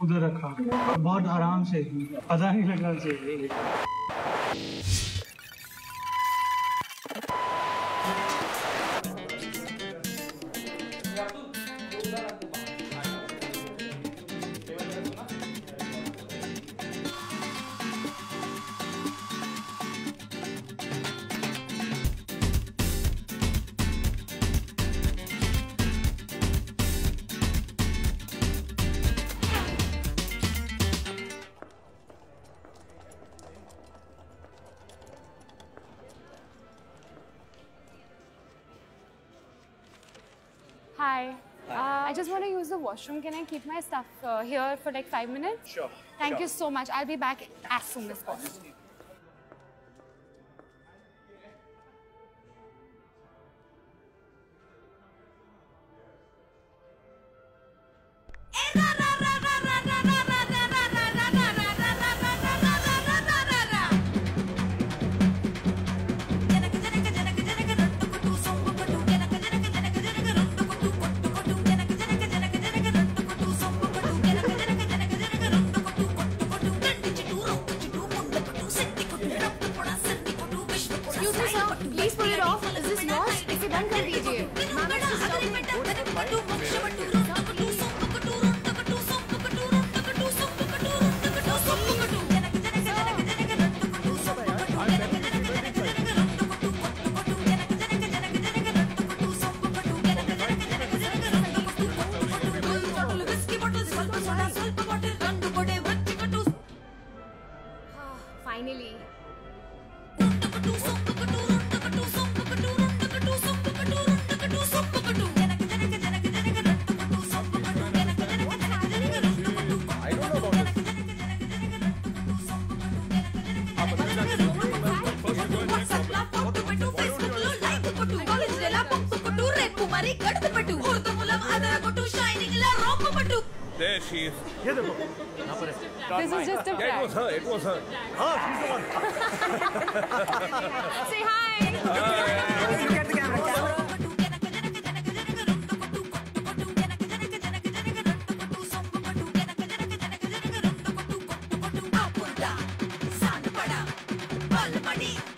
उधर रखा बहुत आराम से, पता नहीं लगना चाहिए। Hi. I just want to use the washroom. Can I keep my stuff here for like 5 minutes? Sure. Thank you so much. I'll be back as soon as possible. Excuse me, sir. Please pull it off. Is this yours? इसे बंद कर दीजिए. Finally. There she is. ये देखो, This is just a Yeah, it was prank. her. It was her. हाँ, she's the one. Say hi. Look at the camera. Sand pada, bal padi.